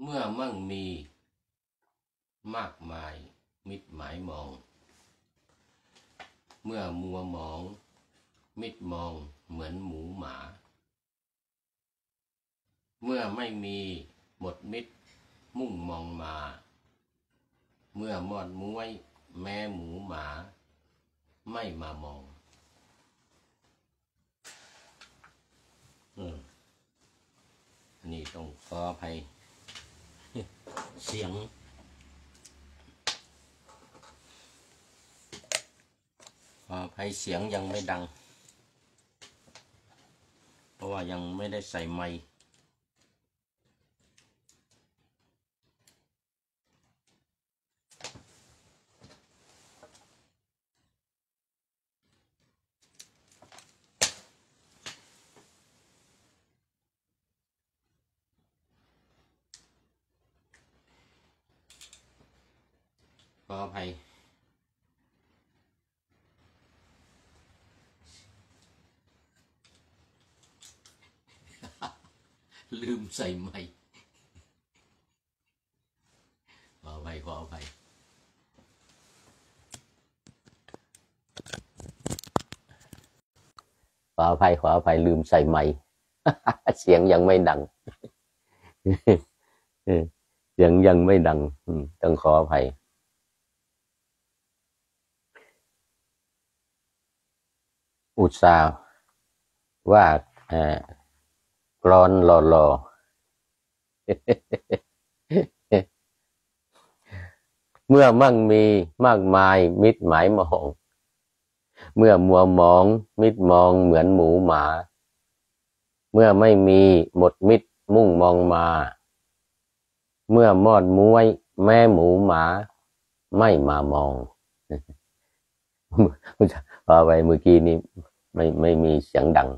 เมื่อมั่งมีมากมายมิดหมายมองเมื่อมัวมองมิดมองเหมือนหมูหมาเมื่อไม่มีหมดมิดมุ่งมองมาเมื่อมอดม้วยแม้หมูหมาไม่มามองนี่ต้องขออภัยเสียงขออภัยเสียงยังไม่ดังเพราะว่ายังไม่ได้ใส่ไมค์ขออภัยลืมใส่ไมค์ขออภัยขออภัยลืมใส่ไมค์เสียงยังไม่ดังเสียงยังไม่ดังต้องขออภัยอุตส่าห์ว่ากรอนหล่อๆเมื่อมั่งมีมากมายมิดหมายมองเมื่อมัวมองมิดมองเหมือนหมูหมาเมื่อไม่มีหมดมิดมุ่งมองมาเมื่อมอดม้วยแม่หมูหมาไม่มามองพอไปเมื่อกี้นี้ไม่มีเสียงดัง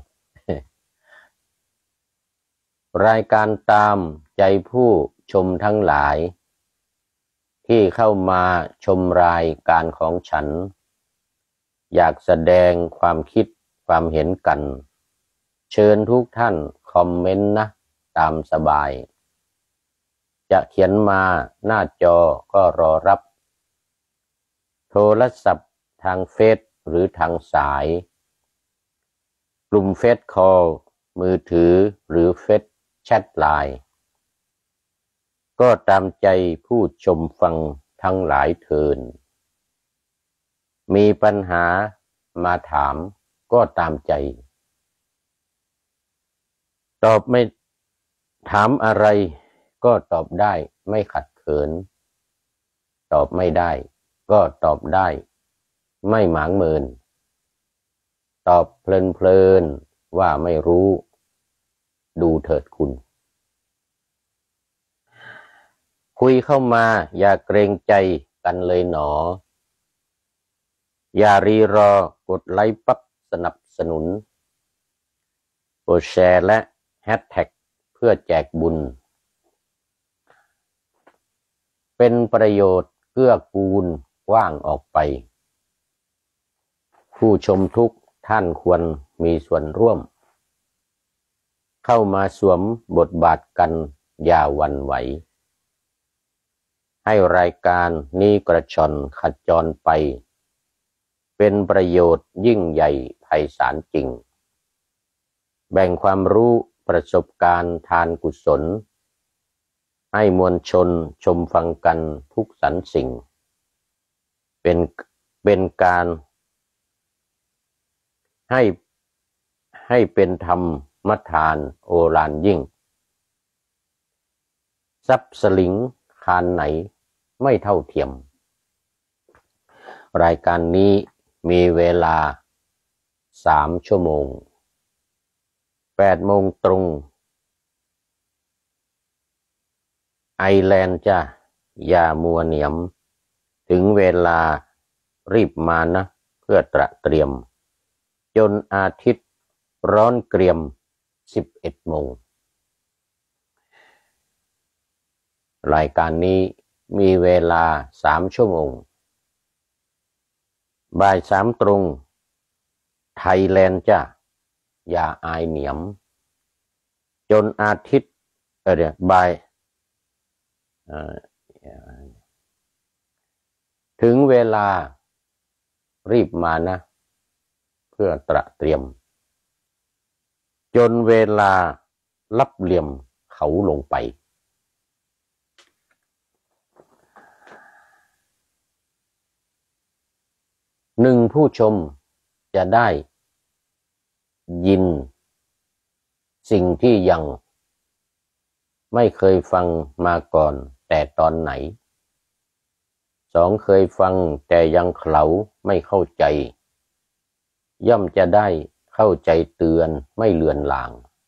รายการตามใจผู้ชมทั้งหลายที่เข้ามาชมรายการของฉันอยากแสดงความคิดความเห็นกันเชิญทุกท่านคอมเมนต์นะตามสบายจะเขียนมาหน้าจอก็รอรับโทรศัพท์ทางเฟซหรือทางสายกลุ่มเฟซคอลมือถือหรือเฟซแชทไลน์ก็ตามใจผู้ชมฟังทั้งหลายเทินมีปัญหามาถามก็ตามใจตอบไม่ถามอะไรก็ตอบได้ไม่ขัดเขินตอบไม่ได้ก็ตอบได้ไม่หมางเมินตอบเพลินๆว่าไม่รู้ดูเถิดคุณคุยเข้ามาอย่าเกรงใจกันเลยหนออย่ารีรอกดไลค์ปั๊บสนับสนุนกดแชร์และแฮชแท็กเพื่อแจกบุญเป็นประโยชน์เกื้อกูลกว้างออกไปผู้ชมทุกท่านควรมีส่วนร่วมเข้ามาสวมบทบาทกันอย่าหวั่นไหวให้รายการนี้กระชอนขจรไปเป็นประโยชน์ยิ่งใหญ่ไพศาลจริงแบ่งความรู้ประสบการณ์ทานกุศลให้มวลชนชมฟังกันทุกสรรสิ่งเป็นการให้เป็นธรรมทานโอฬารยิ่งทรัพย์สลิงคานไหนไม่เท่าเทียมรายการนี้มีเวลา3 ชั่วโมง8 โมงตรงไอร์แลนด์จ้ะอย่ามัวเหนียมถึงเวลารีบมานะเพื่อเตรียมจนอาทิตย์ร้อนเกรียม11 โมงรายการนี้มีเวลา3 ชั่วโมงบ่าย 3 ตรงไทยแลนด์จ้ะอย่าอายเหนียมจนอาทิตย์บ่ายถึงเวลารีบมานะเพื่อตระเตรียมจนเวลาลับเหลี่ยมเขาลงไปหนึ่งผู้ชมจะได้ยินสิ่งที่ยังไม่เคยฟังมาก่อนแต่ตอนไหนสองเคยฟังแต่ยังเขลาไม่เข้าใจย่อมจะได้เข้าใจเตือนไม่เลือนลาง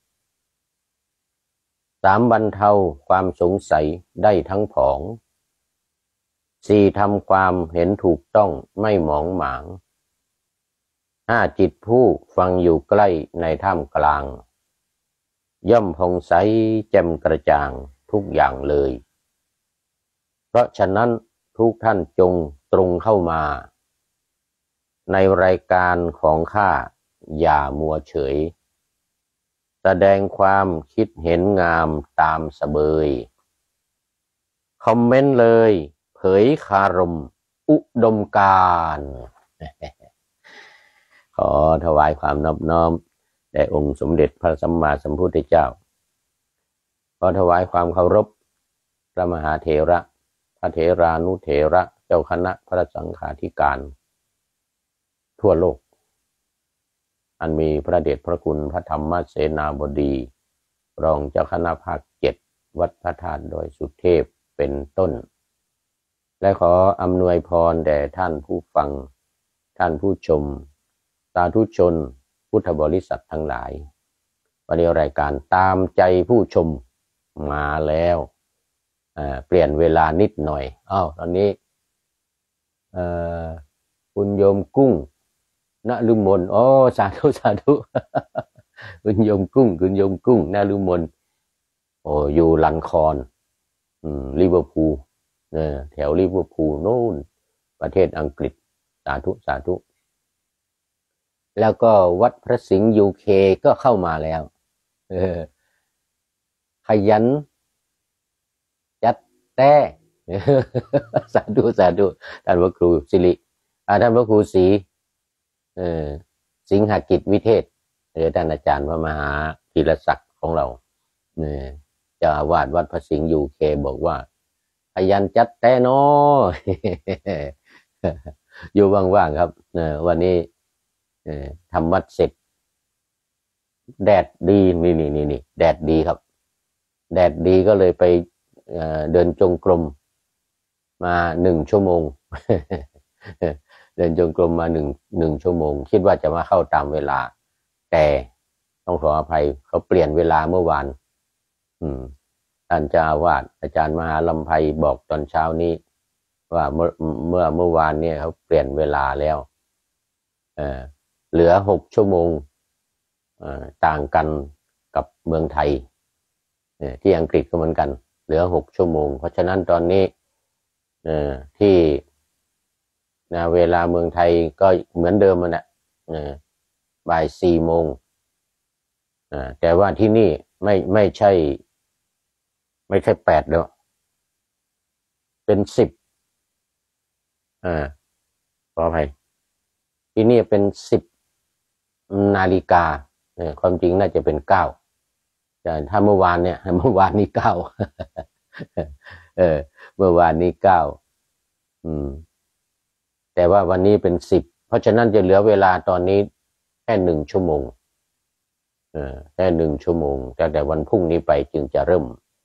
สามบรรเทาความสงสัยได้ทั้งผองสี่ทำความเห็นถูกต้องไม่หมองหมางห้าจิตผู้ฟังอยู่ใกล้ในท่ามกลางย่อมผ่องใสแจ่มกระจ่างทุกอย่างเลยเพราะฉะนั้นทุกท่านจงตรงเข้ามาในรายการของข้าอย่ามัวเฉยแสดงความคิดเห็นงามตามสเบยคอมเมนต์เลยเผยคารมอุดมการณ์ขอถวายความนอบน้อมแด่องค์สมเด็จพระสัมมาสัมพุทธเจ้าขอถวายความเคารพพระมหาเถระพระเถรานุเถระเจ้าคณะพระสังฆาธิการทั่วโลกอันมีพระเดชพระคุณพระธรรมเสนาบดีรองเจ้าคณะภาค7วัดพระธาตุดอยสุเทพเป็นต้นและขออำนวยพรแด่ท่านผู้ฟังท่านผู้ชมสาธุชนพุทธบริษัททั้งหลายวันนี้รายการตามใจผู้ชมมาแล้วเปลี่ยนเวลานิดหน่อยตอนนี้คุณโยมกุ้งณฤมลสาธุสาธุคุณโยมกุ้งณฤมลอยู่ลันคอนลิเวอร์พูลแถวลิเวอร์พูลโน่นประเทศอังกฤษสาธุสาธุแล้วก็วัดพระสิงห์ UK ก็เข้ามาแล้วขยันจัดแต่สาธุสาธุท่านพระครูสิริท่านพระครูศรีสิงหกิจวิเทศท่านอาจารย์พระมหาธีรศักดิ์ของเราเจ้าอาวาสวัดพระสิงห์ UK บอกว่าขยันจัดแต่น้อ อยู่ว่างๆครับวันนี้ทำวัดเสร็จแดดดีนี่แดดดีครับแดดดีก็เลยไปเดินจงกรมมา1 ชั่วโมง เดินจงกรมมา1 ชั่วโมงคิดว่าจะมาเข้าตามเวลาแต่ต้องขออภัยเขาเปลี่ยนเวลาเมื่อวานท่านเจ้าอาวาสอาจารย์มหาลำไพบอกตอนเช้านี้ว่าเมื่อวานเนี่ยเขาเปลี่ยนเวลาแล้วเหลือ6 ชั่วโมงต่างกันกับเมืองไทยที่อังกฤษก็เหมือนกันเหลือ6 ชั่วโมงเพราะฉะนั้นตอนนี้ที่เวลาเมืองไทยก็เหมือนเดิมมันบ่าย4 โมงแต่ว่าที่นี่ไม่ใช่8แล้วเป็น10ขออภัยที่นี่เป็น10 นาฬิกาความจริงน่าจะเป็น9แต่ถ้าเมื่อวานนี้9 เมื่อวานนี้9แต่ว่าวันนี้เป็น10เพราะฉะนั้นจะเหลือเวลาตอนนี้แค่1 ชั่วโมงแค่1 ชั่วโมงแต่วันพรุ่งนี้ไปจึงจะเริ่ม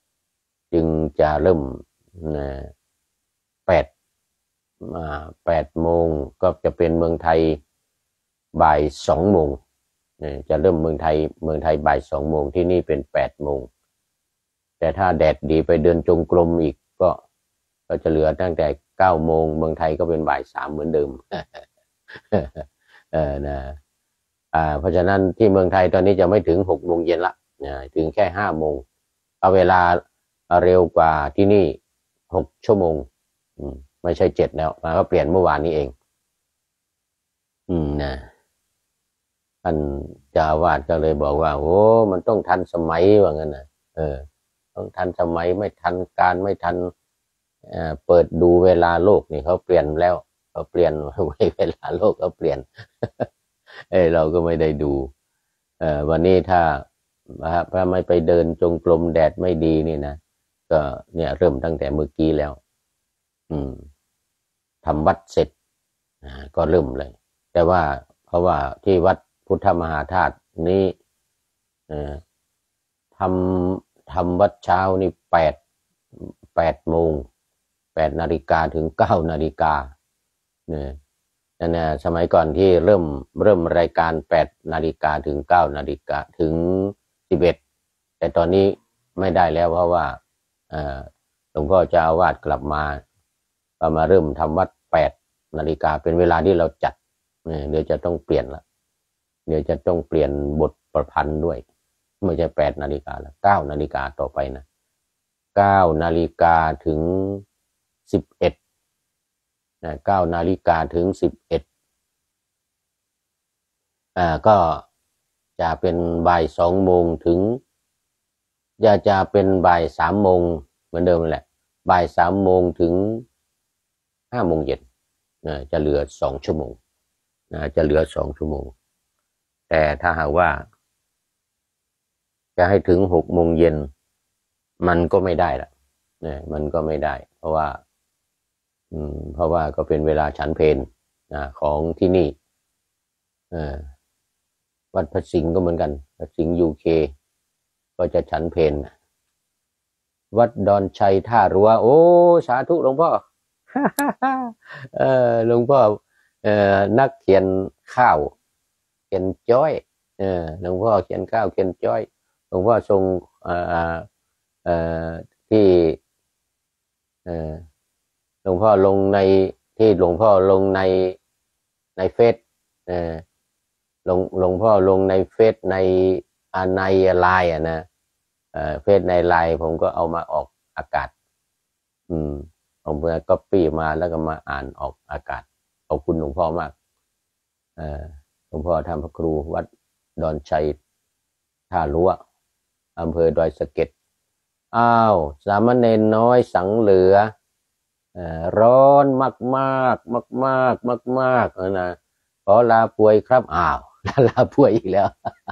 8 โมงก็จะเป็นเมืองไทยบ่าย2 โมงจะเริ่มเมืองไทยบ่าย2 โมงที่นี่เป็น8 โมงแต่ถ้าแดดดีไปเดินจงกรมอีกก็จะเหลือตั้งแต่9 โมงเมืองไทยก็เป็นบ่าย3เหมือนเดิมเพราะฉะนั้นที่เมืองไทยตอนนี้จะไม่ถึง6 โมงเย็นละถึงแค่5 โมงเอาเวลาเร็วกว่าที่นี่6 ชั่วโมงไม่ใช่7แล้วมาก็เปลี่ยนเมื่อวานนี้เองท่านเจ้าอาวาสก็เลยบอกว่าโอ้มันต้องทันสมัยว่างั้นนะต้องทันสมัยไม่ทันการไม่ทันเปิดดูเวลาโลกนี่เขาเปลี่ยนแล้วเขาเปลี่ยนเวลาโลกเขาเปลี่ยนเราก็ไม่ได้ดูวันนี้ถ้าไม่ไปเดินจงกรมแดดไม่ดีนี่นะก็เนี่ยเริ่มตั้งแต่เมื่อกี้แล้ว ทำวัดเสร็จก็เริ่มเลย แต่ว่าเพราะว่าที่วัดพุทธมหาธาตุนี้ทำวัดเช้านี่8 โมง8 นาฬิกาถึง9 นาฬิกาเนี่ยนั่นนะสมัยก่อนที่เริ่มรายการ8 นาฬิกาถึง9 นาฬิกาถึง11แต่ตอนนี้ไม่ได้แล้วเพราะว่าหลวงพ่อเจ้าอาวาสกลับมาก็มาเริ่มทำวัด8 นาฬิกาเป็นเวลาที่เราจัดเดี๋ยวจะต้องเปลี่ยนละเดี๋ยวจะต้องเปลี่ยนบทประพันธ์ด้วยไม่ใช่8 นาฬิกาแล้ว9 นาฬิกาต่อไปนะ9 นาฬิกาถึง119 นาฬิกาถึง11ก็จะเป็นบ่าย2 โมงถึงจะเป็นบ่าย3 โมงเหมือนเดิมแหละบ่าย3 โมงถึง5 โมงเย็นจะเหลือ2 ชั่วโมงจะเหลือ2 ชั่วโมงแต่ถ้าหากว่าจะให้ถึง6 โมงเย็นมันก็ไม่ได้ละมันก็ไม่ได้เพราะว่าก็เป็นเวลาฉันเพลของที่นี่วัดพระสิงห์ก็เหมือนกันพระสิงห์UKก็จะฉันเพลวัดดอนชัยท่ารั้วโอ้สาธุหลวงพ่อ หลวงพ่อนักเขียนข้าวเขียนจ้อยหลวงพ่อเขียนข้าวเขียนจ้อยหลวงพ่อทรงที่หลวงพ่อลงในที่หลวงพ่อลงในเฟซหลวงพ่อลงในเฟซในไลน์นะเฟซในไลน์ผมก็เอามาออกอากาศผมก็ก๊อปปี้มาแล้วก็มาอ่านออกอากาศขอบคุณหลวงพ่อมากหลวงพ่อทำพระครูวัดดอนชัยท่ารั้วอำเภอดอยสะเก็ดสามเณรน้อยสังเหลือร้อนมากมากมากมากมากมากนะขอลาป่วยครับลาป่วยอีกแล้ว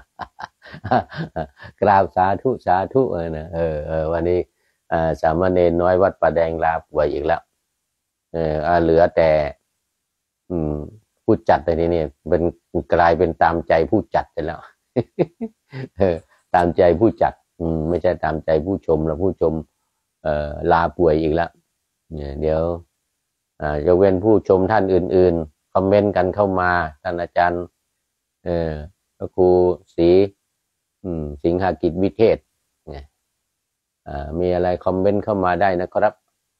กราบสาธุนะวันนี้สามเณรน้อยวัดป่าแดงลาป่วยอีกแล้วเหลือแต่ผู้จัดแต่ทีนี้เป็นกลายเป็นตามใจผู้จัดไปแล้ว ตามใจผู้จัดไม่ใช่ตามใจผู้ชมแล้วผู้ชมลาป่วยอีกแล้วเดี๋ยวจะเว้นผู้ชมท่านอื่นๆคอมเมนต์กันเข้ามาท่านอาจารย์พระครูศรีสิงหกิจวิเทศมีอะไรคอมเมนต์เข้ามาได้นะครับ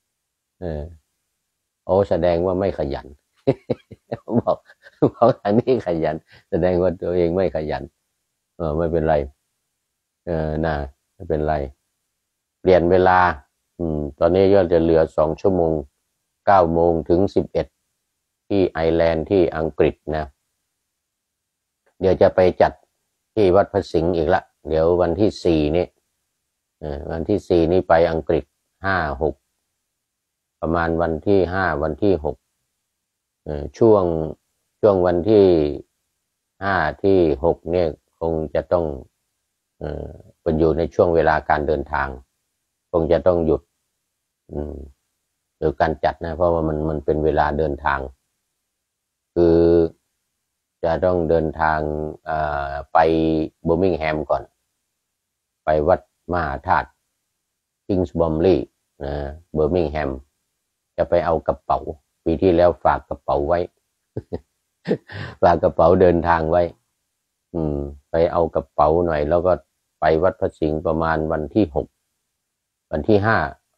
แสดงว่าไม่ขยัน บอกทางนี้ขยันแสดงว่าตัวเองไม่ขยันไม่เป็นไรไม่เป็นไรเปลี่ยนเวลาตอนนี้ยอดจะเหลือ2 ชั่วโมง9 โมงถึง11ที่ไอร์แลนด์ที่อังกฤษนะเดี๋ยวจะไปจัดที่วัดพระสิงห์อีกละเดี๋ยววันที่4นี้วันที่4นี้ไปอังกฤษ5-6ประมาณวันที่5วันที่6ช่วงวันที่5ที่6เนี่ยคงจะต้องเป็นอยู่ในช่วงเวลาการเดินทางคงจะต้องหยุดหรือการจัดนะเพราะว่ามันเป็นเวลาเดินทางคือจะต้องเดินทางไปเบอร์มิงแฮมก่อนไปวัดมหาธาตุคิงส์บอมลีย์เบอร์มิงแฮมจะไปเอากระเป๋าปีที่แล้วฝากกระเป๋าไว้ ฝากกระเป๋าเดินทางไว้ไปเอากระเป๋าหน่อยแล้วก็ไปวัดพระสิงห์ประมาณวันที่6วันที่5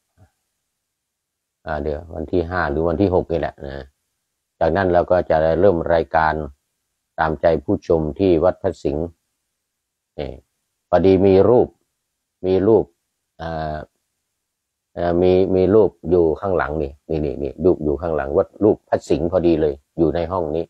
เดี๋ยววันที่5หรือวันที่6นี่แหละนะจากนั้นเราก็จะเริ่มรายการตามใจผู้ชมที่วัดพระสิงห์พอดีมีรูปมีรูปอยู่ข้างหลังนี่รูปอยู่ข้างหลังวัดรูปพระสิงห์พอดีเลยอยู่ในห้องนี้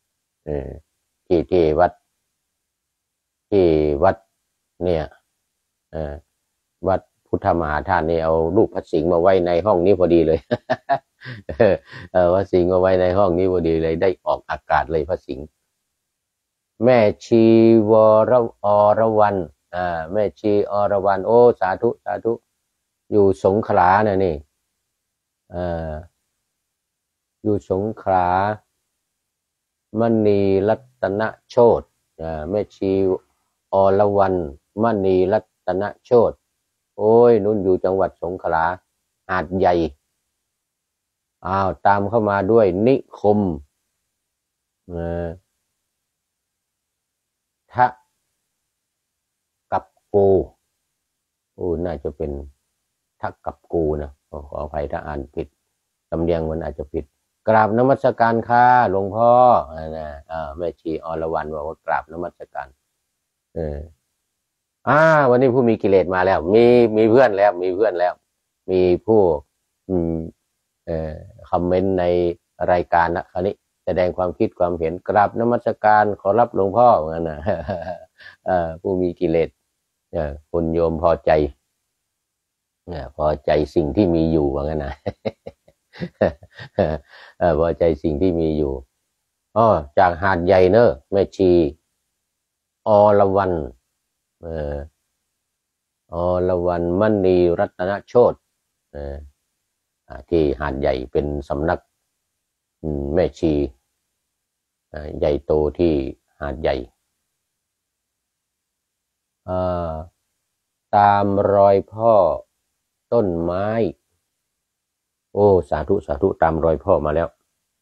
ที่วัดเนี่ยวัดพุทธมหาทาสนี่เอารูปพระสิงห์มาไว้ในห้องนี้พอดีเลย พระสิงห์มาไว้ในห้องนี้พอดีเลยได้ออกอากาศเลยพระสิงห์แม่ชีวรอรวรรณแม่ชีอรวรรณโอ้สาธุสาธุอยู่สงขลาเนี่ยนี่อยู่สงขลามณีรัตนโชติแม่ชีอรวรรณมณีรัตนโชติโอ้ยนุ่นอยู่จังหวัดสงขลาหาดใหญ่ตามเข้ามาด้วยนิคมทะกับกูน่าจะเป็นทะกับกูนะขออภัยถ้าอ่านผิดสำเนียงมันอาจจะผิดกราบนมัสการค่ะหลวงพ่อแม่ชีอรวรรณบอกว่ากราบนมัสการวันนี้ผู้มีกิเลสมาแล้วมีเพื่อนแล้วมีผู้คอมเมนต์ในรายการนะคราวนี้แสดงความคิดความเห็นกราบนมัสการขอรับหลวงพ่อเหมือนกันนะผู้มีกิเลสคุณโยมพอใจสิ่งที่มีอยู่เหมือนกันนะพอใจสิ่งที่มีอยู่จากหาดใหญ่เนอะแม่ชีอรวรรณอรวรรณมณีรัตนโชติที่หาดใหญ่เป็นสำนักแม่ชีใหญ่โตที่หาดใหญ่ตามรอยพ่อต้นไม้โอ้สาธุสาธุตามรอยพ่อมาแล้ว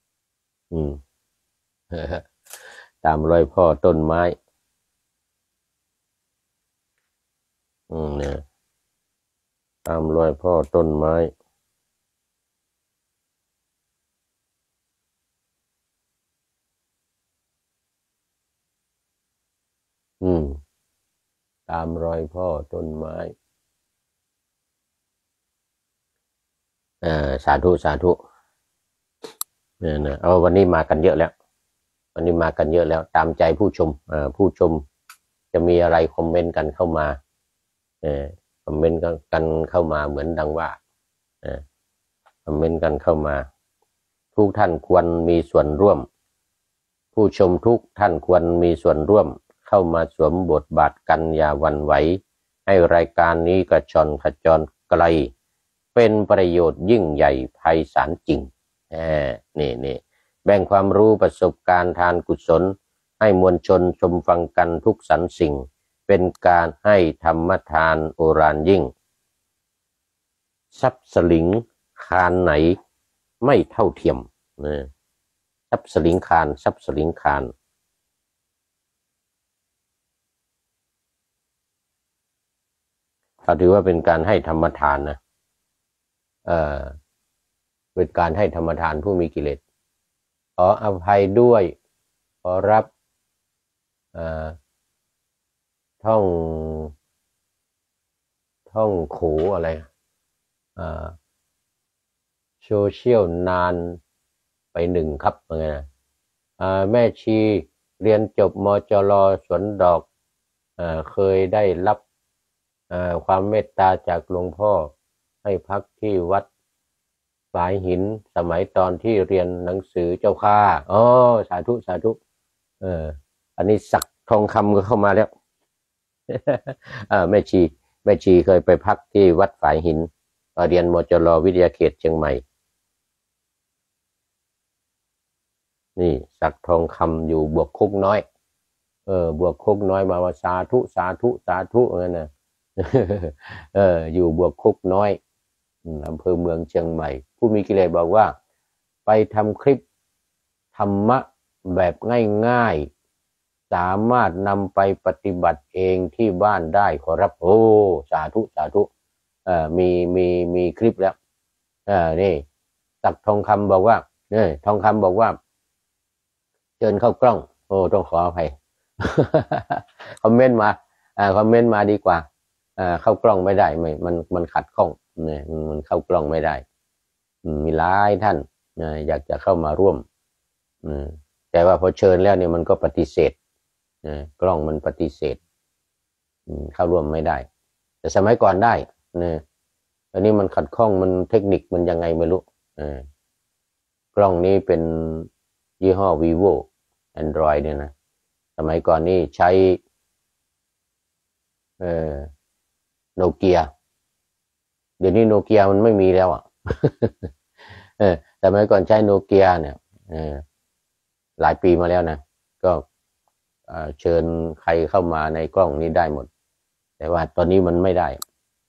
ตามรอยพ่อต้นไม้เนี่ยตามรอยพ่อต้นไม้ตามรอยพ่อต้นไม้สาธุสาธุเนี่ยวันนี้มากันเยอะแล้วตามใจผู้ชมผู้ชมจะมีอะไรคอมเมนต์กันเข้ามาคอมเมนต์กันเข้ามาเหมือนดังว่าคอมเมนต์กันเข้ามาทุกท่านควรมีส่วนร่วมผู้ชมทุกท่านควรมีส่วนร่วมเข้ามาสวมบทบาทกันอย่าหวั่นไหวให้รายการนี้กระชอนขจรไกลเป็นประโยชน์ยิ่งใหญ่ไพศาลจริงนี่แบ่งความรู้ประสบการณ์ทานกุศลให้มวลชนชมฟังกันทุกสรรสิ่งเป็นการให้ธรรมทานโอฬารยิ่งทรัพย์สลิงคานไหนไม่เท่าเทียมทรัพย์สลิงคานทรัพย์สลิงคานเขาถือว่าเป็นการให้ธรรมทานนะเป็นการให้ธรรมทานผู้มีกิเลสขออภัยด้วยขอรับท่องโขอะไรโซเชียลนานไป1ครับว่าไงนะแม่ชีเรียนจบมจร.สวนดอกเคยได้รับความเมตตาจากหลวงพ่อให้พักที่วัดฝายหินสมัยตอนที่เรียนหนังสือเจ้าค่ะสาธุสาธุอันนี้ศักดิ์ทองคำก็เข้ามาแล้วแม่ชีเคยไปพักที่วัดฝายหินเรียนมจร.วิทยาเขตเชียงใหม่นี่ศักดิ์ทองคำอยู่บวกคุกน้อยบวกคุกน้อยมาว่าสาธุสาธุสาธุงั้นนะอยู่บวกคุกน้อยอำเภอเมืองเชียงใหม่ผู้มีกิเลสบอกว่าไปทำคลิปธรรมะแบบง่ายๆสามารถนำไปปฏิบัติเองที่บ้านได้ขอรับโอ้สาธุสาธุมีคลิปแล้วนี่ศักดิ์ทองคำบอกว่าทองคำบอกว่าเชิญเข้ากล้องโอ้ต้องขออภัย คอมเมนต์มาดีกว่าเข้ากล้องไม่ได้มันขัดข้องเนี่ยมันเข้ากล้องไม่ได้มีหลายท่านอยากจะเข้ามาร่วมแต่ว่าพอเชิญแล้วเนี่ยมันก็ปฏิเสธกล้องมันปฏิเสธเข้าร่วมไม่ได้แต่สมัยก่อนได้เนี่ยอันนี้มันขัดข้องมันเทคนิคมันยังไงไม่รู้กล้องนี้เป็นยี่ห้อ vivo Android เนี่ยนะสมัยก่อนนี่ใช้โนเกียเดี๋ยวนี้โนเกียมันไม่มีแล้วอ่ะสมัยก่อนใช้โนเกียเนี่ยหลายปีมาแล้วนะก็เชิญใครเข้ามาในกล้องนี้ได้หมดแต่ว่าตอนนี้มันไม่ได้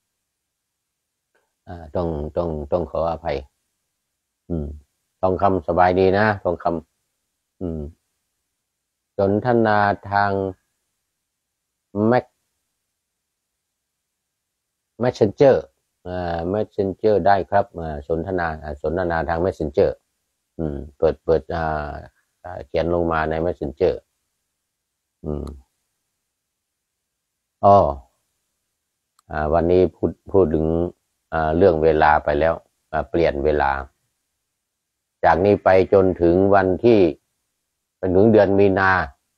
ต้องขออภัยทองคำสบายดีนะทองคำสนทนาทางMessenger Messenger ได้ครับสนทนาทาง Messenger เปิดเขียนลงมาใน Messenger วันนี้พูดถึงเรื่องเวลาไปแล้วเปลี่ยนเวลาจากนี้ไปจนถึงวันที่เป็นถึงเดือนมีนา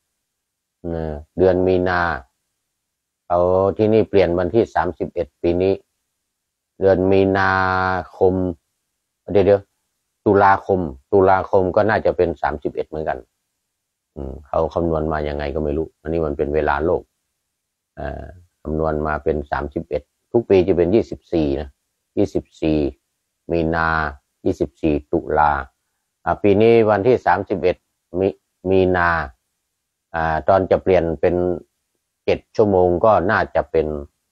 เอาที่นี่เปลี่ยนวันที่31ปีนี้เดือนมีนาคมเดี๋ยวตุลาคมก็น่าจะเป็น31เหมือนกันเขาคำนวณมายังไงก็ไม่รู้อันนี้มันเป็นเวลาโลกคำนวณมาเป็น31ทุกปีจะเป็น24นะ24มีนา24ตุลาปีนี้วันที่31มีนาตอนจะเปลี่ยนเป็น7 ชั่วโมงก็น่าจะเป็น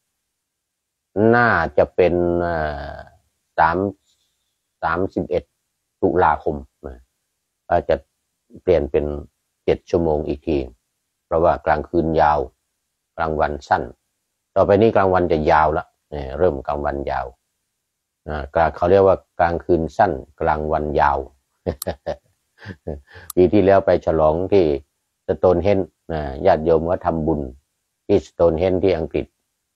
31ตุลาคมจะเปลี่ยนเป็น7 ชั่วโมงอีกทีเพราะว่ากลางคืนยาวกลางวันสั้นต่อไปนี้กลางวันจะยาวละเริ่มกลางวันยาวเขาเรียกว่ากลางคืนสั้นกลางวันยาว ปีที่แล้วไปฉลองที่สโตนเฮนจ์ญาติโยมก็ทำบุญที่สโตนเฮนจ์ที่อังกฤษ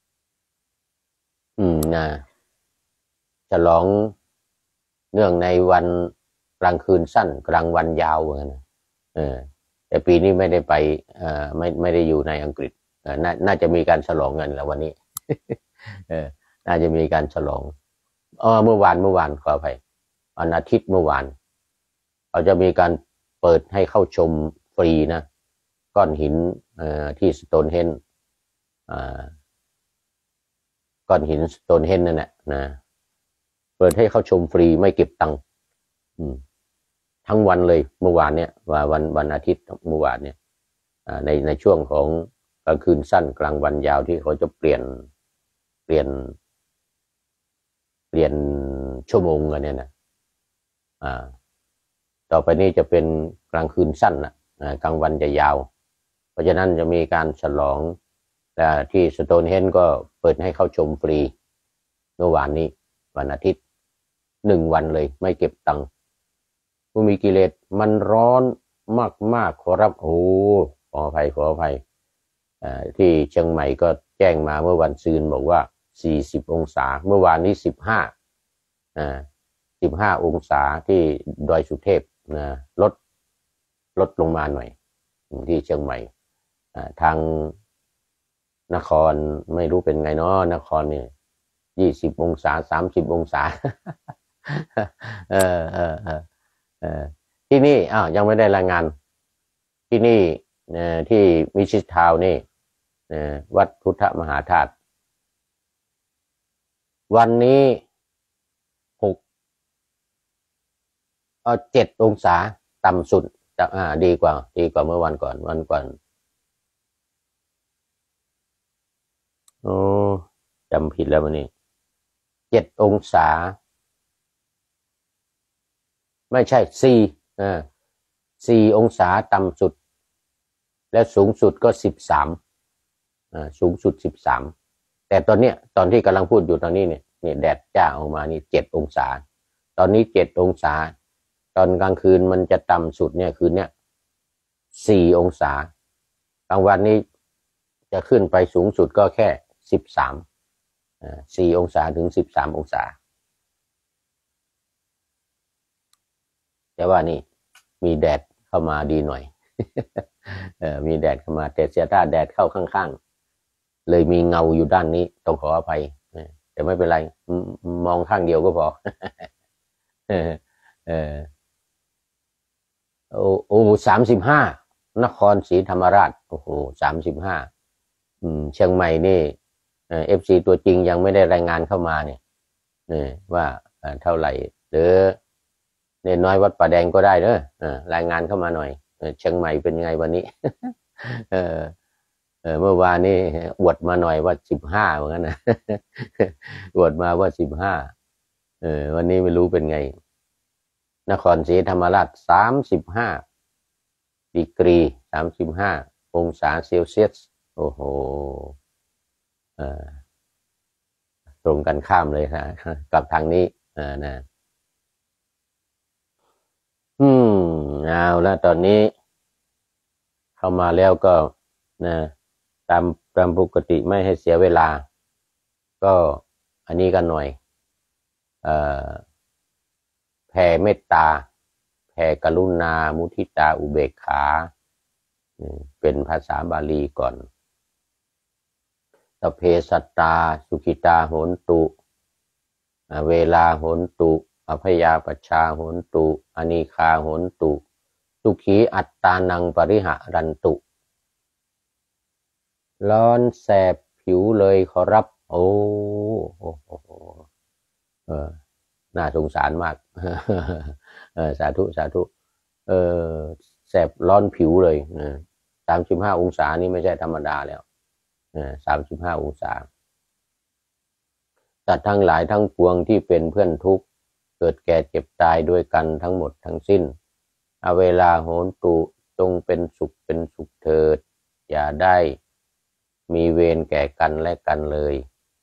ฉลองเนื่องในวันกลางคืนสั้นกลางวันยาวเหมือนกันแต่ปีนี้ไม่ได้ไปไม่ได้อยู่ในอังกฤษน่าจะมีการฉลองกันแล้ววันนี้ น่าจะมีการฉลองเมื่อวานขออภัยวันอาทิตย์เมื่อวานเขาจะมีการเปิดให้เข้าชมฟรีนะก้อนหินที่สโตนเฮนจ์ก้อนหินสโตนเฮนจ์นั่นแหละนะเปิดให้เข้าชมฟรีไม่เก็บตังค์ทั้งวันเลยเมื่อวานเนี่ยวันอาทิตย์เมื่อวานเนี่ยในช่วงของกลางคืนสั้นกลางวันยาวที่เขาจะเปลี่ยนชั่วโมงกันเนี่ยนะต่อไปนี้จะเป็นกลางคืนสั้นนะกลางวันจะยาวเพราะฉะนั้นจะมีการฉลองที่สโตนเฮนจ์ก็เปิดให้เข้าชมฟรีเมื่อวานนี้วันอาทิตย์1 วันเลยไม่เก็บตังค์ผู้มีกิเลสมันร้อนมากขอรับขออภัยที่เชียงใหม่ก็แจ้งมาเมื่อวันซืนบอกว่า40 องศาเมื่อวานนี้15 องศาที่ดอยสุเทพลดลงมาหน่อยที่เชียงใหม่ทางนครไม่รู้เป็นไงเนาะนครเนี่ย20 องศา30 องศา ที่นี่ยังไม่ได้รายงานที่นี่ที่มิชิทาวนี่วัดพุทธมหาธาตุวันนี้7 องศาต่ำสุดจากดีกว่าเมื่อวันก่อนจำผิดแล้ววันนี้7 องศาไม่ใช่4 องศาต่ำสุดและสูงสุดก็13สูงสุด13แต่ตอนที่กำลังพูดอยู่ตอนนี้เนี่ยแดดจ้าออกมานี่7 องศาตอนนี้7 องศาตอนกลางคืนมันจะต่ำสุดเนี่ยคืนเนี่ย4 องศากลางวันนี้จะขึ้นไปสูงสุดก็แค่4 องศาถึง13 องศาแต่ว่านี่มีแดดเข้ามาดีหน่อย มีแดดเข้ามาแต่เสียท่าแดดเข้าข้างๆเลยมีเงาอยู่ด้านนี้ต้องขออภัยแต่ไม่เป็นไรมองข้างเดียวก็พอเออเออโอ้35นครศรีธรรมราชโอ้โห35เชียงใหม่นี่FC ตัวจริงยังไม่ได้รายงานเข้ามาเนี่ยว่าเท่าไหร่หรือเนนน้อยวัดป่าแดงก็ได้เนอะรายงานเข้ามาหน่อยเชียงใหม่เป็นไงวันนี้เออเมื่อวานนี้อวดมาหน่อยว่า15เหมือนกันนะอวดมาว่า15วันนี้ไม่รู้เป็นไงนครศรีธรรมราช35ดีกรี35องศาเซลเซียสโอ้โหตรงกันข้ามเลยนะกับทางนี้นะเอาแล้วตอนนี้เข้ามาแล้วก็นะตามปกติไม่ให้เสียเวลาก็อันนี้กันหน่อยแผ่เมตตาแผ่กรุณามุทิตาอุเบกขาเป็นภาษาบาลีก่อนตเพสัตตาสุขิตาโหนตุเวลาโหนตุอภยาปชาโหนตุอนีคาโหนตุสุขีอัตตานังปริหะรันตุร้อนแสบผิวเลยขอรับโอ้น่าสงสารมากสาธุสาธุแสบร้อนผิวเลย35องศานี่ไม่ใช่ธรรมดาแล้ว35องศาสัตว์ทั้งหลายทั้งปวงที่เป็นเพื่อนทุกข์เกิดแก่เจ็บตายด้วยกันทั้งหมดทั้งสิ้นเวลาโหนตุจงเป็นสุขเถิดอย่าได้มีเวรแก่กันและกันเลย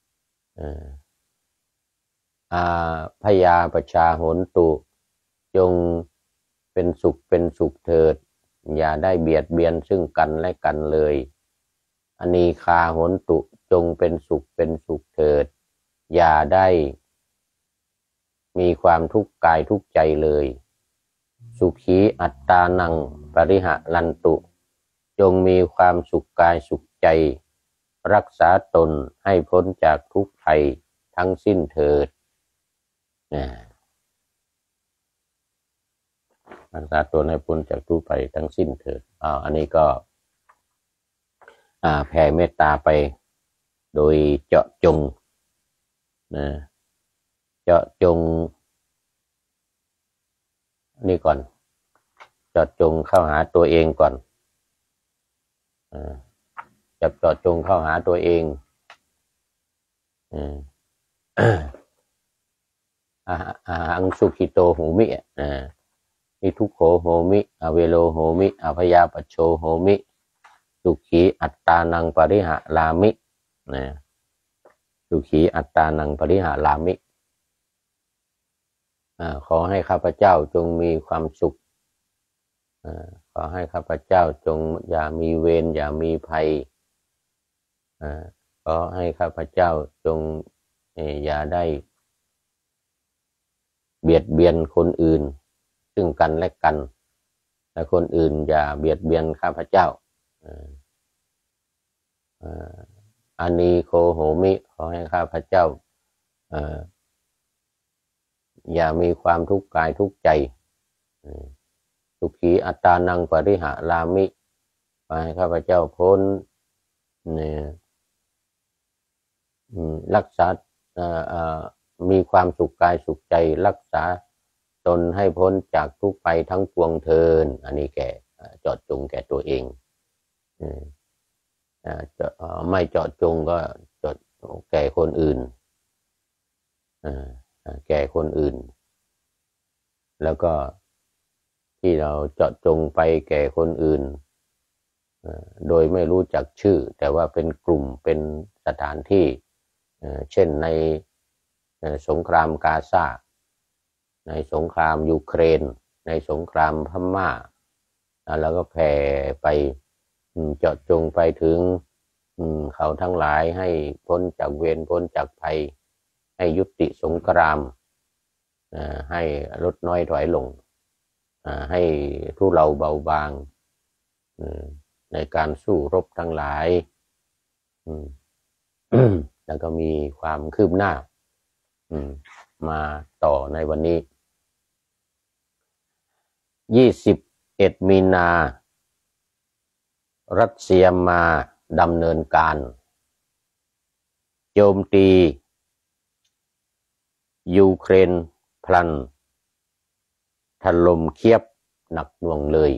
พยาปชาโหนตุจงเป็นสุขเถิดอย่าได้เบียดเบียนซึ่งกันและกันเลยอนีคาโหนตุจงเป็นสุขเถิดอย่าได้มีความทุกข์กายทุกข์ใจเลยสุขีอัตตานังปริหะรันตุจงมีความสุขกายสุขใจรักษาตนให้พ้นจากทุกข์ภัยทั้งสิ้นเถิดรักษาตนให้พ้นจากทุกข์ภัยทั้งสิ้นเถิดอันนี้ก็แผ่เมตตาไปโดยเจาะจงเจาะจงนี่ก่อนเจาะจงเข้าหาตัวเองก่อนจะเจาะจงเข้าหาตัวเองอังสุขิโตโหมินิทุกโขโหมิอเวโลโหมิอภยาปโชโหมิสุขีอัตตานังปริหะรามิสุขีอัตตานังปริหะรามิขอให้ข้าพเจ้าจงมีความสุขขอให้ข้าพเจ้าจงอย่ามีเวรอย่ามีภัยขอให้ข้าพเจ้าจงอย่าได้เบียดเบียนคนอื่นซึ่งกันและกันและคนอื่นอย่าเบียดเบียนข้าพเจ้าอานีโคโหมิขอให้ข้าพเจ้าอย่ามีความทุกข์กายทุกข์ใจสุขีอัตตานังปริหะรามิขอให้ข้าพเจ้าพ้นรักษามีความสุขกายสุขใจรักษาตนให้พ้นจากทุกข์ภัยทั้งปวงเทินอันนี้แก่เจาะจงแก่ตัวเองไม่เจาะจงก็เจาะแก่คนอื่นแก่คนอื่นแล้วก็ที่เราเจาะจงไปแก่คนอื่นโดยไม่รู้จักชื่อแต่ว่าเป็นกลุ่มเป็นสถานที่เช่นในสงครามกาซาในสงครามยูเครนในสงครามพม่าแล้วก็แผ่ไปเจาะจงไปถึงเขาทั้งหลายให้พ้นจากเวรพ้นจากภัยให้ยุติสงครามให้ลดน้อยถอยลงให้ทุเลาเบาบางในการสู้รบทั้งหลายแล้วก็มีความคืบหน้ามาต่อในวันนี้21 มีนารัสเซียมาดำเนินการโจมตียูเครนพลันถล่มเคียฟหนักหน่วงเลย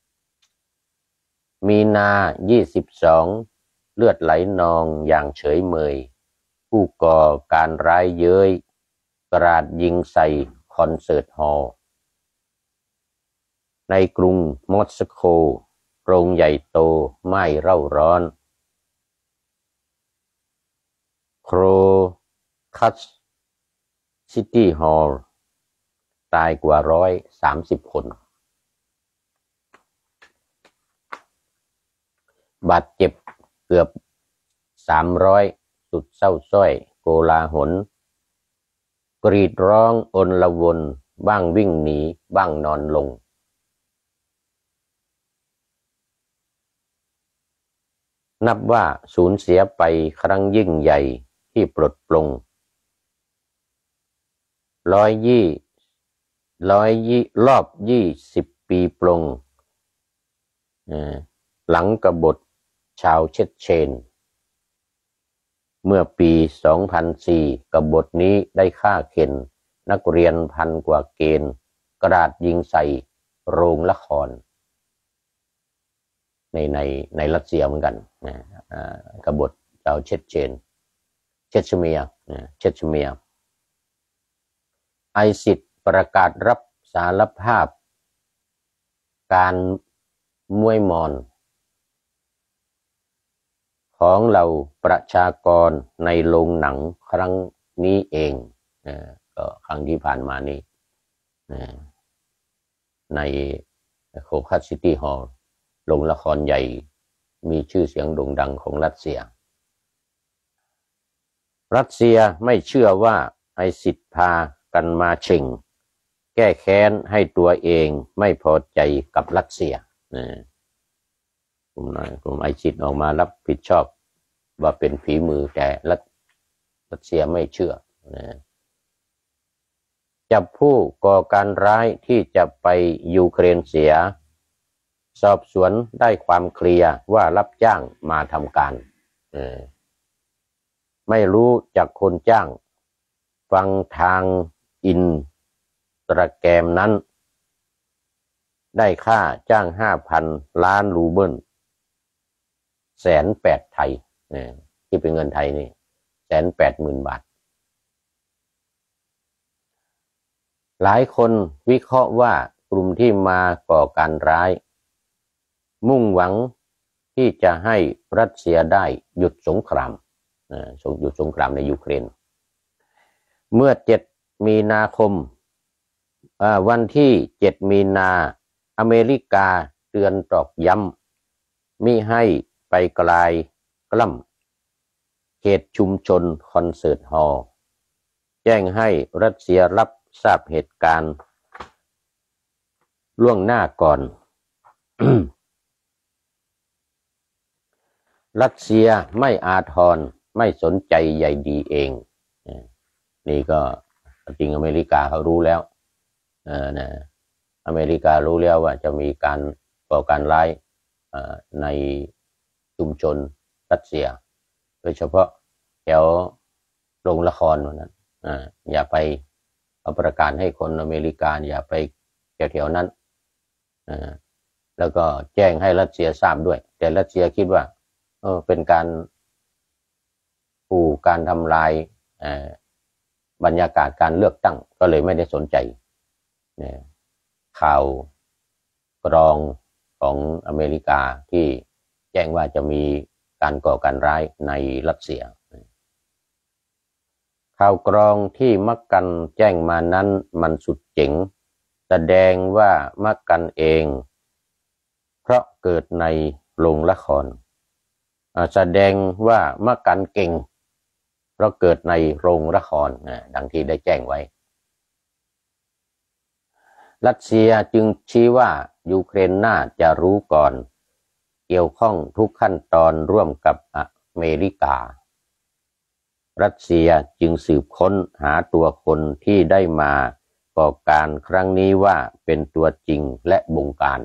มีนา22เลือดไหลนองอย่างเฉยเมยผู้ก่อการร้ายเย้ยกราดยิงใส่คอนเสิร์ตฮอลล์ในกรุงมอสโกโรงใหญ่โตไหม้เร่าร้อนโครคัสซิตี้ฮอลล์ตายกว่า130 คนบาดเจ็บเกือบ300สุดเศร้าส้อยโกลาหลกรีดร้องอลวนบ้างวิ่งหนีบ้างนอนลงนับว่าสูญเสียไปครั้งยิ่งใหญ่ที่ปลดปลงรอบ20 ปีปลงหลังกบฏชาวเชชเชนเมื่อปี2004กบฏนี้ได้ฆ่าเข็นนักเรียน1,000 กว่าเกณฑ์กราดยิงใส่โรงละครในรัสเซียเหมือนกันกบฏชาวเชชเชนเชเมียไอซิสประกาศรับสารภาพการมวยมอนของเราประชากรในโรงหนังครั้งนี้เองก็ครั้งที่ผ่านมานี้ในโคคัสซิตี้ฮอลล์โรงละครใหญ่มีชื่อเสียงโด่งดังของรัสเซียไม่เชื่อว่าไอซิสพากันมาเช่งแก้แค้นให้ตัวเองไม่พอใจกับรัสเซียกลุ่มไอซิสออกมารับผิดชอบว่าเป็นฝีมือแต่รัสเซียไม่เชื่อจับผู้ก่อการร้ายที่จะไปยูเครนเสียสอบสวนได้ความเคลียร์ว่ารับจ้างมาทำการไม่รู้จักคนจ้างฟังทางอินสตาแกรมนั้นได้ค่าจ้าง 5,000 ล้านรูเบิล180,000 ไทยที่เป็นเงินไทยนี่180,000 บาทหลายคนวิเคราะห์ว่ากลุ่มที่มาก่อการร้ายมุ่งหวังที่จะให้รัสเซียได้หยุดสงครามในยูเครนเมื่อ7 มีนาคมวันที่7 มีนาอเมริกาเตือนตอกย้ำมิให้ไปไกลกล้ำเขตชุมชนคอนเสิร์ตฮอลล์แจ้งให้รัสเซียรับทราบเหตุการณ์ล่วงหน้าก่อน รัสเซียไม่อาทรไม่สนใจใยดีเองนี่ก็จริงอเมริกาเขารู้แล้วอเมริการู้แล้วว่าจะมีการก่อการร้ายในชุมชนรัสเซียโดยเฉพาะแถวโรงละครนั้นอย่าไปเอาประกาศให้คนอเมริกาอย่าไปแถวนั้นแล้วก็แจ้งให้รัสเซียทราบด้วยแต่รัสเซียคิดว่าเป็นการการทำลายบรรยากาศการเลือกตั้งก็เลยไม่ได้สนใจข่าวกรองของอเมริกาที่แจ้งว่าจะมีการก่อการร้ายในรัสเซียข่าวกรองที่มักกันแจ้งมานั้นมันสุดเจ๋งแสดงว่ามักกันเองเพราะเกิดในโรงละครแสดงว่ามักกันเก่งเพราะเกิดในโรงละครดังที่ได้แจ้งไว้รัสเซียจึงชี้ว่ายูเครนน่าจะรู้ก่อนเกี่ยวข้องทุกขั้นตอนร่วมกับอเมริการัสเซียจึงสืบค้นหาตัวคนที่ได้มาก่อการครั้งนี้ว่าเป็นตัวจริงและบงการ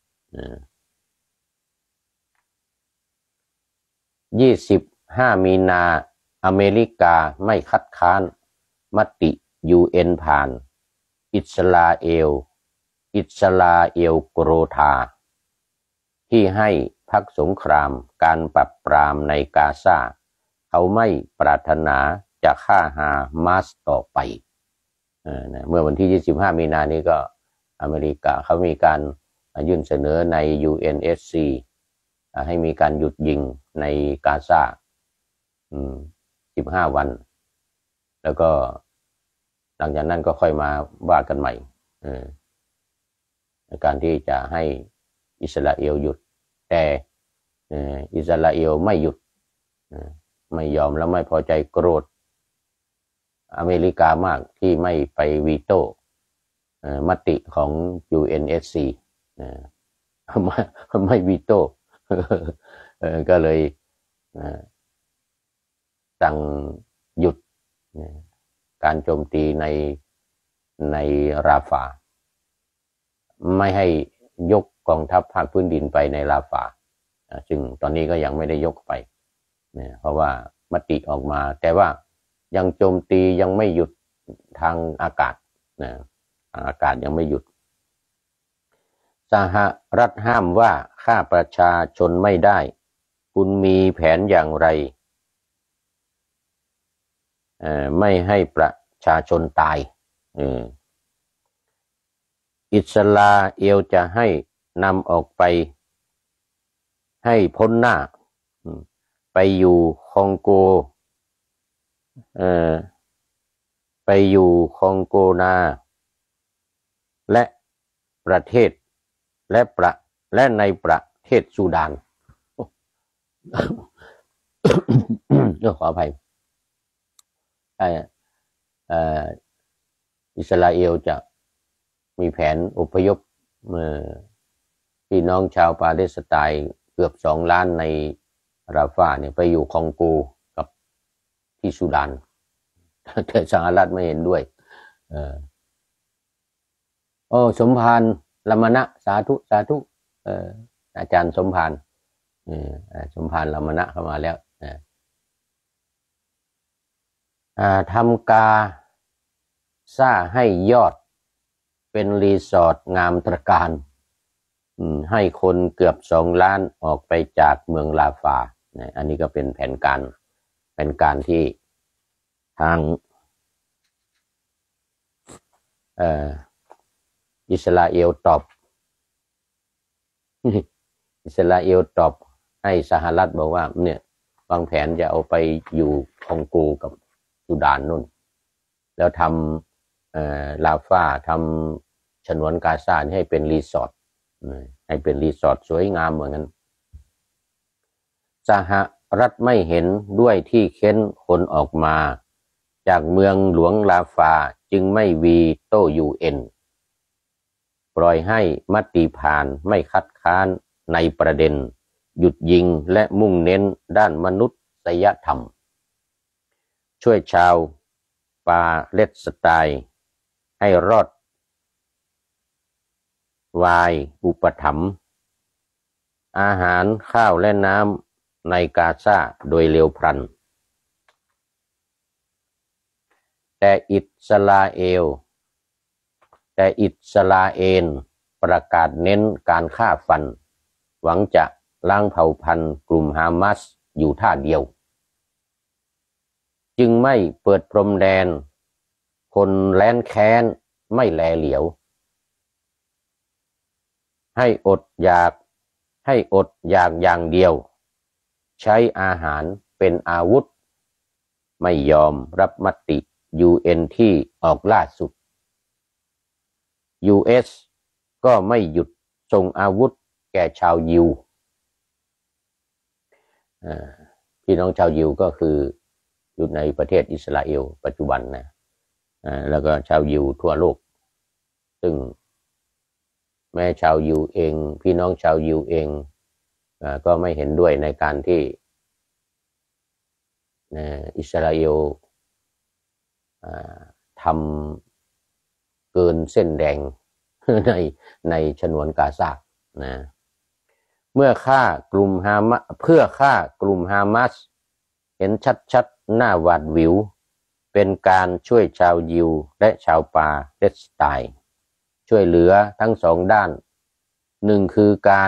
25 มีนาอเมริกาไม่คัดค้านมติ UN ผ่านอิสราเอลโกรธาที่ให้พักสงครามการปราบปรามในกาซาเขาไม่ปรารถนาจะฆ่าฮามาสต่อไปเมื่อวันที่25 มีนานี้ก็อเมริกาเขามีการยื่นเสนอใน UNSC ให้มีการหยุดยิงในกาซา15 วันแล้วก็หลังจากนั้นก็ค่อยมาว่ากันใหม่ในการที่จะให้อิสราเอลหยุดแต่อิสราเอลไม่หยุดไม่ยอมแล้วไม่พอใจโกรธอเมริกามากที่ไม่ไปวีโต้มติของ UNSC ไม่วีโต้ก็เลยสั่งหยุดการโจมตีในราฟาไม่ให้ยกกองทัพภาคพื้นดินไปในราฟาซึ่งตอนนี้ก็ยังไม่ได้ยกไปเพราะว่ามติออกมาแต่ว่ายังโจมตียังไม่หยุดทางอากาศอากาศยังไม่หยุดสหรัฐห้ามว่าฆ่าประชาชนไม่ได้คุณมีแผนอย่างไรไม่ให้ประชาชนตายอิสราเอลจะให้นำออกไปให้พ้นหน้าไปอยู่คองโกไปอยู่คองโกนาและประเทศและในประเทศซูดานขออภัยอิสราเอลจะมีแผนอพยพพี่น้องชาวปาเลสไตน์เกือบ2 ล้านในราฟาเนี่ยไปอยู่คองโกกับที่ซูดานแต่สหรัฐไม่เห็นด้วยสมภารละมณะสาธุอาจารย์สมภารละมณะเข้ามาแล้วทำกาซ่าให้ยอดเป็นรีสอร์ทงามตระการให้คนเกือบ2 ล้านออกไปจากเมืองลาฟาอันนี้ก็เป็นแผนการที่ทางอิสราเอลตอบให้สหรัฐบอกว่าเนี่ยวางแผนจะเอาไปอยู่คองโกกับซูดานนู่นแล้วทำลาฟาทำฉนวนกาซาให้เป็นรีสอร์ทสวยงามเหมือนกันสหรัฐไม่เห็นด้วยที่เค้นคนออกมาจากเมืองหลวงลาฟาจึงไม่วีโต้ UN ปล่อยให้มติผ่านไม่คัดค้านในประเด็นหยุดยิงและมุ่งเน้นด้านมนุษยธรรมช่วยชาวปาเลสไตน์ให้รอดวายอุปถัมภ์อาหารข้าวและน้ำในกาซาโดยเร็วพลันแต่อิสราเอลประกาศเน้นการฆ่าฟันหวังจะล้างเผ่าพันธุ์กลุ่มฮามาสอยู่ท่าเดียวจึงไม่เปิดพรมแดนคนแล้นแค้นไม่แลเหลียวให้อดอยากอย่างเดียวใช้อาหารเป็นอาวุธไม่ยอมรับมติ UN ที่ออกล่าสุด US ก็ไม่หยุดส่งอาวุธแก่ชาวยิวพี่น้องชาวยิวก็คืออยู่ในประเทศอิสราเอลปัจจุบันนะแล้วก็ชาวยิวทั่วโลกซึ่งแม้ชาวยิวเองพี่น้องชาวยิวเองก็ไม่เห็นด้วยในการที่อิสราเอลทำเกินเส้นแดงในฉนวนกาซานะเพื่อฆ่ากลุ่มฮามาสเห็นชัดๆหน้าหวาดหวิวเป็นการช่วยชาวยิวและชาวปาเลสไตน์ช่วยเหลือทั้งสองด้านหนึ่งคือการ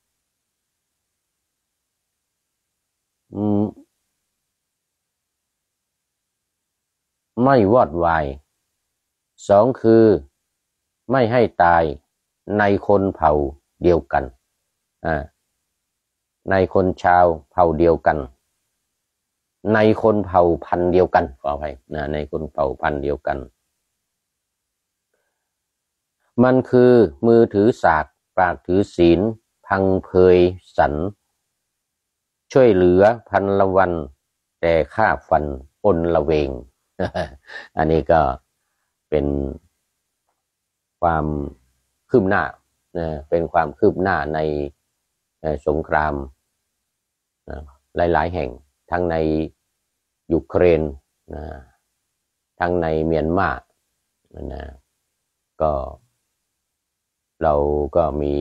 ไม่วอดวายสองคือไม่ให้ตายในคนเผ่าเดียวกันในคนชาวเผ่าเดียวกันในคนเผ่าพันธุ์เดียวกันขออภัยในคนเผ่าพันธุ์เดียวกันมันคือมือถือศาสตร์ปากถือศีลพังเพยสันช่วยเหลือพันละวันแต่ฆ่าฟันอนละเวง อันนี้ก็เป็นความคืบหน้าเป็นความคืบหน้าในสงครามหลายๆแห่งทั้งในยูเครนทั้งในเมียนมาก็เราก็มี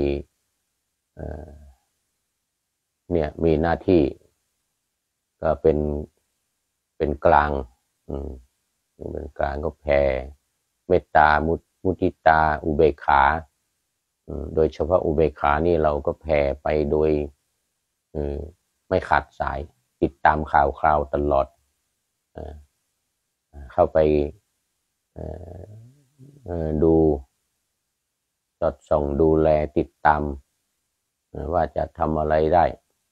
มีหน้าที่ก็เป็นกลางเป็นกลางก็แผ่เมตตามุทิตาอุเบกขาโดยเฉพาะอุเบกขานี่เราก็แผ่ไปโดยไม่ขาดสายติดตามข่าวคราวตลอดเข้าไปดูสอดส่องดูแลติดตามว่าจะทำอะไรได้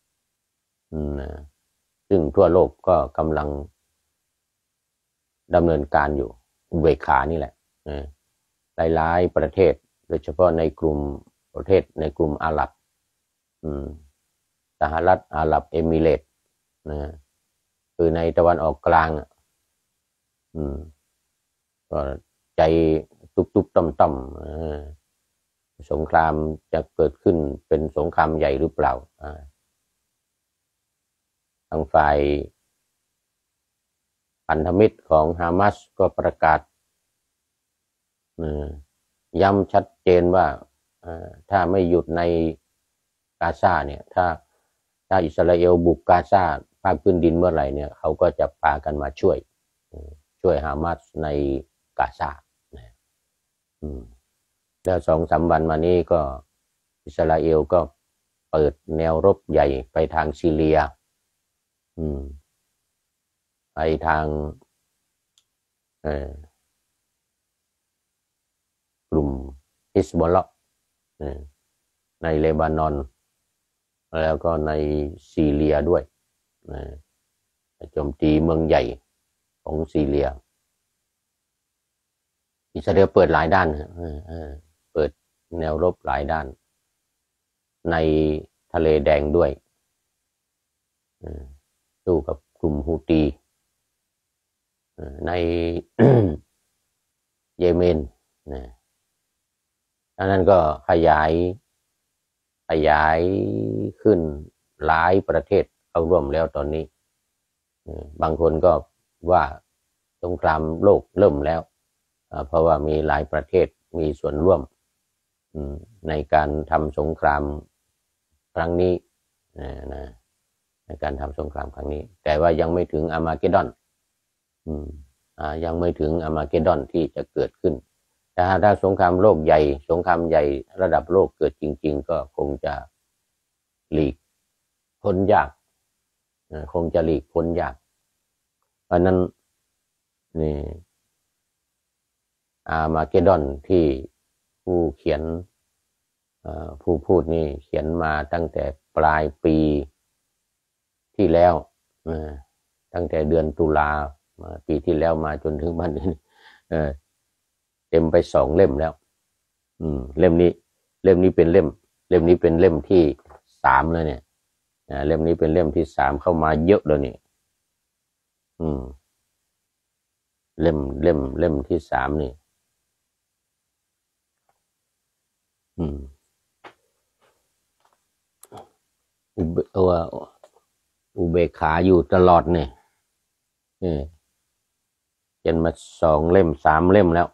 ซึ่งทั่วโลกก็กำลังดำเนินการอยู่อุเบกขานี่แหละหลายๆประเทศโดยเฉพาะในกลุ่มประเทศในกลุ่มอาหรับสหรัฐอาหรับเอมิเรตส์คือในตะวันออกกลางก็ใจตุบๆต่ำๆสงครามจะเกิดขึ้นเป็นสงครามใหญ่หรือเปล่าทางฝ่ายพันธมิตรของฮามาสก็ประกาศย้ำชัดเจนว่าถ้าไม่หยุดในกาซาเนี่ยถ้าอิสราเอลบุกกาซาภาคพื้นดินเมื่อไหร่เนี่ยเขาก็จะพากันมาช่วยฮามาสในกาซาแล้ว2-3 วันมานี้ก็อิสราเอลก็เปิดแนวรบใหญ่ไปทางซีเรียไปทางกลุ่มฮิซบอลเลาะห์ในเลบานอนแล้วก็ในซีเรียด้วยโจมตีเมืองใหญ่ของซีเรียอิสราเอลเปิดหลายด้านเปิดแนวรบหลายด้านในทะเลแดงด้วยสู้กับกลุ่มฮูตีใน เยเมนอันนั้นก็ขยายขึ้นหลายประเทศเข้าร่วมแล้วตอนนี้บางคนก็ว่าสงครามโลกเริ่มแล้วเพราะว่ามีหลายประเทศมีส่วนร่วมในการทำสงครามครั้งนี้ในการทำสงครามครั้งนี้แต่ว่ายังไม่ถึงอาร์มาเกดดอนยังไม่ถึงอาร์มาเกดดอนที่จะเกิดขึ้นแต่ถ้าสงครามโลกใหญ่สงครามใหญ่ระดับโลกเกิดจริงๆก็คงจะหลีกพ้นยากคงจะหลีกพ้นยากเพราะนั้นนี่อาร์มาเกดดอนที่ผู้เขียนผู้พูดนี่เขียนมาตั้งแต่ปลายปีที่แล้วตั้งแต่เดือนตุลาปีที่แล้วมาจนถึงวันนี้เต็มไป2 เล่มแล้วเล่มนี้เป็นเล่มที่3เลยเนี่ยเล่มนี้เป็นเล่มที่3เข้ามาเยอะเลยนี่เล่มที่3นี่อุเบกขาอยู่ตลอดเนี่ยเขียนมา2 เล่ม3 เล่มแล้ว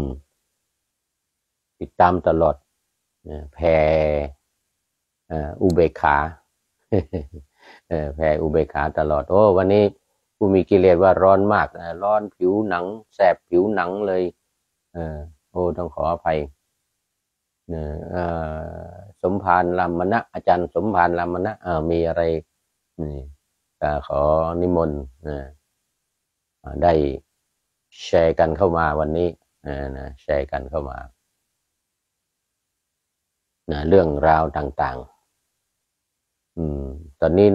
ติดตามตลอดแผ่อุเบกขาแผ่อุเบกขาตลอดโอ้วันนี้ผู้มีกิเลสว่าร้อนมากร้อนผิวหนังแสบผิวหนังเลยโอ้ต้องขออภัยสมภารรามณะอาจารย์สมภารรามณะมีอะไรขอนิมนต์ได้แชร์กันเข้ามาวันนี้แชร์กันเข้ามาเรื่องราวต่างๆตอนนี้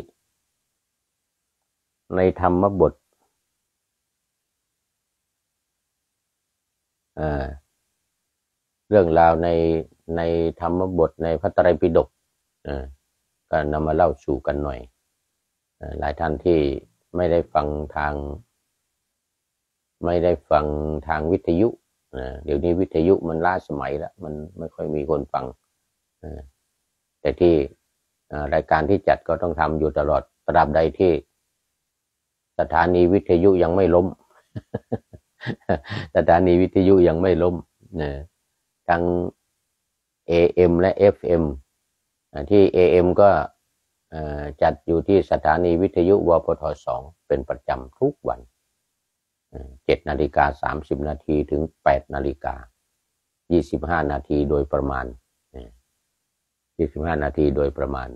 ในธรรมบทเรื่องราวในธรรมบทในพระไตรปิฎกก็นำมาเล่าสู่กันหน่อยหลายท่านที่ไม่ได้ฟังทางวิทยุเดี๋ยวนี้วิทยุมันล้าสมัยแล้วมันไม่ค่อยมีคนฟังแต่ที่รายการที่จัดก็ต้องทำอยู่ตลอดตราบใดที่สถานีวิทยุยังไม่ล้ม สถานีวิทยุยังไม่ล้มทั้ง AM และ FM ที่ AM ก็จัดอยู่ที่สถานีวิทยุวพท2เป็นประจำทุกวัน7:30 นาทีถึง8:25 นาทีโดยประมาณ25 นาทีโดยประมาณ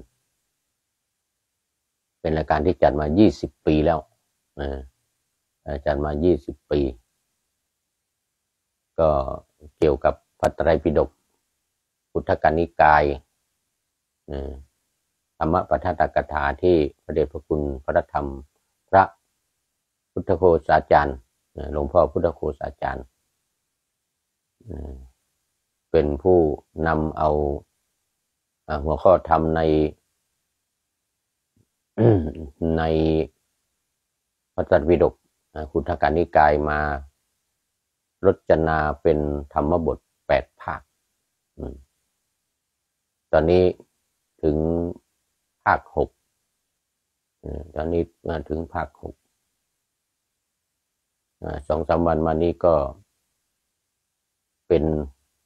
เป็นรายการที่จัดมา20 ปีแล้วจัดมา20 ปีก็เกี่ยวกับพระไตรปิฎกพุทธกนิกายธรรมปฐกถาที่พระเดชพระคุณพระธรรมพระพุทธโฆษาจารย์หลวงพ่อพุทธโฆษาจารย์เป็นผู้นำเอาหัวข้อธรรมในพระไตรปิฎกพุทธกนิกายมารจนาเป็นธรรมบท8 ภาคตอนนี้ถึงภาค 6ตอนนี้มาถึงภาค 6 2-3 วันมานี้ก็เป็น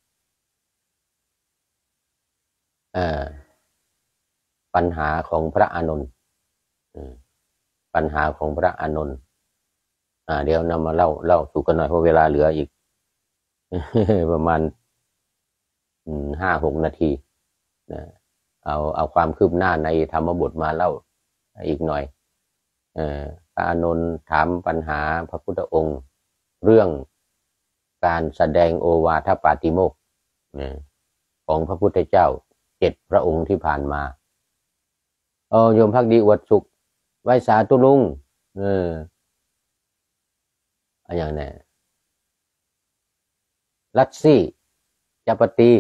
ปัญหาของพระอานนท์ปัญหาของพระอานนท์เดี๋ยวนำมาเล่าสู่กันหน่อยเพราะเวลาเหลืออีก ประมาณ5-6 นาทีเอาความคืบหน้าในธรรมบทมาเล่าอีกหน่อยพระอานนท์ถามปัญหาพระพุทธองค์เรื่องการแสดงโอวาทปาติโมกข์ของพระพุทธเจ้า7 พระองค์ที่ผ่านมาโยมภักดีอวดสุขไหว้สาธุลุงอย่างนี้ลัทธิจัปตี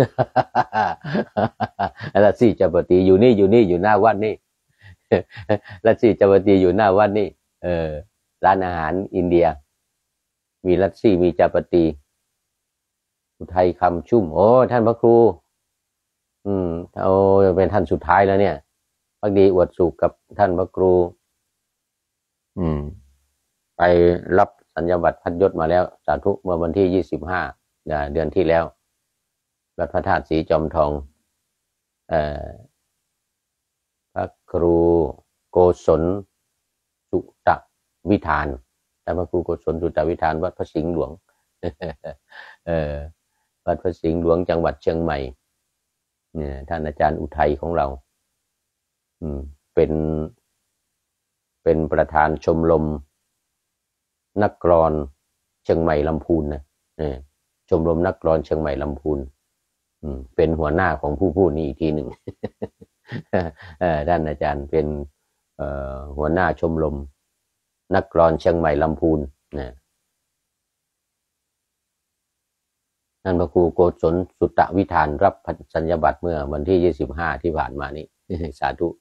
ลัทธิจัปตีอยู่นี่อยู่หน้าวัดนี่ ลัทธิจัปตีอยู่หน้าวัดนี่ร้านอาหารอินเดียมีลัทธิมีจัปตีอุทัยคำชุ่มโอ้ท่านพระครูเป็นท่านสุดท้ายแล้วเนี่ยภักดีอวดสุขกับท่านพระครูไปรับสัญญาบัตรพัดยศมาแล้วสาธุเมื่อวันที่25เดือนที่แล้ววัดพระธาตุสีจอมทองพระครูโกศลสุตวิธานท่านพระครูโกศลสุตวิธานวัดพระสิงห์หลวงวัดพระสิงห์หลวงจังหวัดเชียงใหม่เนี่ยท่านอาจารย์อุทัยของเราเป็นประธานชมรมนักกลอนเชียงใหม่ลำพูนนะชมรมนักกลอนเชียงใหม่ลำพูนเป็นหัวหน้าของผู้พูดนี้อีกทีหนึ่ง ท่านอาจารย์เป็นหัวหน้าชมรมนักกลอนเชียงใหม่ลำพูนนะท่านพระครูโกศลสุตวิธานรับสัญญาบัตรเมื่อวันที่25ที่ผ่านมานี้ สาธุ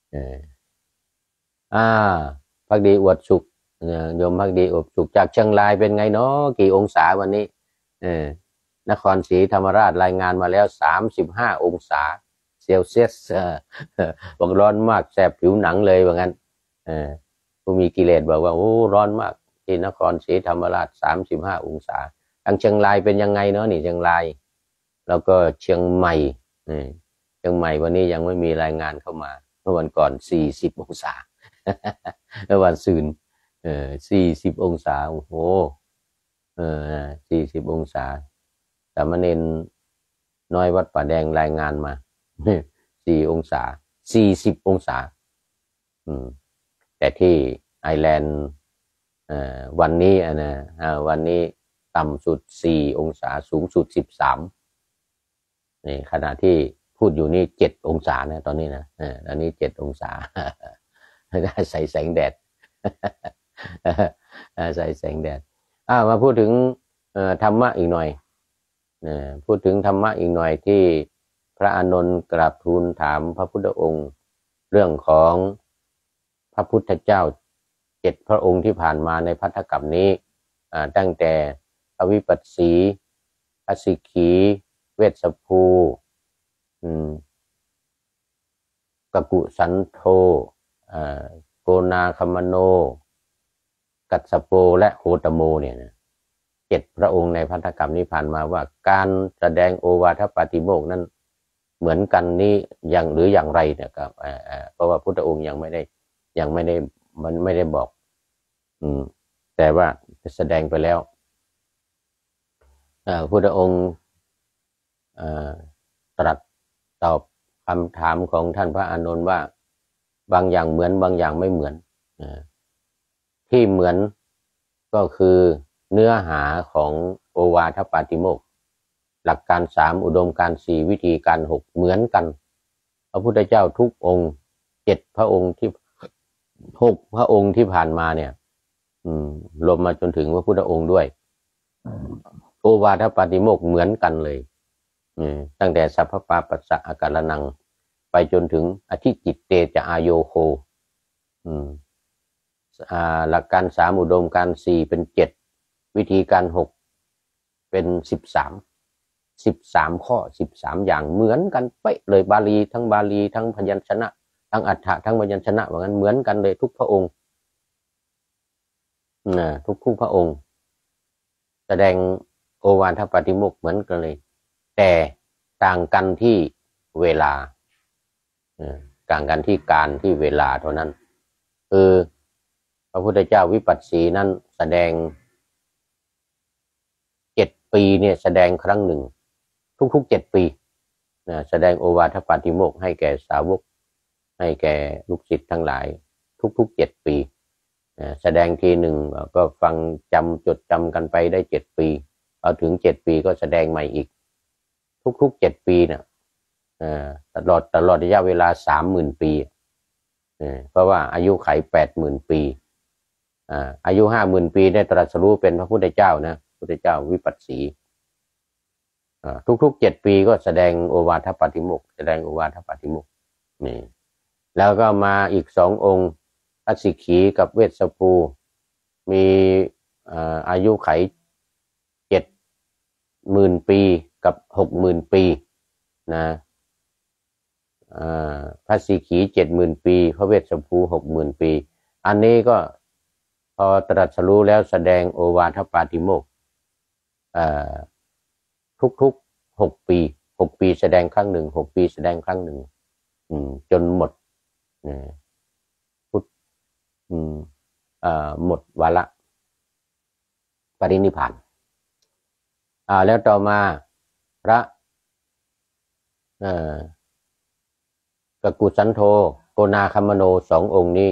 ภักดีอวดสุขโยมภักดีอวดสุขจากเชียงรายเป็นไงเนาะกี่องศาวันนี้นครศรีธรรมราชรายงานมาแล้ว35 องศาเซลเซียสบอกร้อนมากแสบผิวหนังเลยว่างั้นผู้มีกิเลสบอกว่าโอ้ร้อนมากที่นครศรีธรรมราช35 องศาทางเชียงรายเป็นยังไงเนาะนี่เชียงรายแล้วก็เชียงใหม่เชียงใหม่วันนี้ยังไม่มีรายงานเข้ามาเมื่อวันก่อน40 องศาเมื่อวันซืน40 องศาโอ้โห40 องศาสามเณรน้อยวัดป่าแดงรายงานมา4 องศา40 องศาแต่ที่ไอร์แลนด์วันนี้นะวันนี้ต่ำสุด4 องศาสูงสุด13นี่ขณะที่พูดอยู่นี่7 องศานะตอนนี้นะตอนนี้7 องศาใส่แสงแดดใส่แสงแดดมาพูดถึงธรรมะอีกหน่อยพูดถึงธรรมะอีกหน่อยที่พระอานนท์กราบทูลถามพระพุทธองค์เรื่องของพระพุทธเจ้า7 พระองค์ที่ผ่านมาในภัทธกัปนี้ตั้งแต่พระวิปัสสีพระสิกขีเวสสภูกกุสันโธโกนาคมโนกัสสโปและโหตโมเนี่ย7 พระองค์ในภัทธกัปนี้ผ่านมาว่าการแสดงโอวาทปาติโมกข์นั้นเหมือนกันนี้อย่างหรืออย่างไรเนี่ยครับเพราะว่าพุทธองค์ยังไม่ได้บอกแต่ว่าแสดงไปแล้วพุทธองค์ตรัสตอบคำถามของท่านพระอานนท์ว่าบางอย่างเหมือนบางอย่างไม่เหมือนที่เหมือนก็คือเนื้อหาของโอวาทปาติโมกข์หลักการ3อุดมการณ์4วิธีการ6เหมือนกันพระพุทธเจ้าทุกองค์7 พระองค์ที่6 พระองค์ที่ผ่านมาเนี่ยรวมมาจนถึงพระพุทธองค์ด้วยโอวาทปาติโมกข์เหมือนกันเลยตั้งแต่สัพพปาปัสสะอาการนังไปจนถึงอธิจิตเตจะอโยโคหลักการ3อุดมการณ์4เป็น7วิธีการ6เป็น13ข้อ13อย่างเหมือนกันเป๊ะเลยบาลีทั้งพยัญชนะทั้งอัฏฐะทั้งพยัญชนะว่างั้นเหมือนกันเลยทุกพระองค์ทุกพระองค์แสดงโอวาทปาติโมกข์เหมือนกันเลยแต่ต่างกันที่เวลาต่างกันที่การที่เวลาเท่านั้นพระพุทธเจ้าวิปัสสีนั้นแสดง7 ปีเนี่ยแสดงครั้งหนึ่งทุก7 ปีแสดงโอวาทปาติโมกข์ให้แก่สาวกให้แก่ลูกศิษย์ทั้งหลายทุก7 ปีแสดงทีหนึ่งก็ฟังจดจำกันไปได้7 ปีพอถึง7 ปีก็แสดงใหม่อีกทุก7 ปีเนี่ยตลอดระยะเวลา30,000 ปีเพราะว่าอายุไข80,000 ปีอายุ50,000 ปีได้ตรัสรู้เป็นพระพุทธเจ้านะพุทธเจ้าวิปัสสีทุก7 ปีก็แสดงโอวาทปาติโมกข์แสดงโอวาทปาติโมกข์นี่แล้วก็มาอีก2 องค์พระสิกขีกับเวสสภูมีอายุไข70,000 ปีกับ60,000 ปีนะพระสิกขี70,000 ปีพระเวสสภู60,000 ปีอันนี้ก็พอตรัสรู้แล้วแสดงโอวาทปาติโมกข์ทุก6 ปี6 ปีแสดงครั้งหนึ่ง6 ปีแสดงครั้งหนึ่งจนหมดหมดวาระปรินิพพานแล้วต่อมาพระกกุสันโธโกนาคมโน2 องค์นี้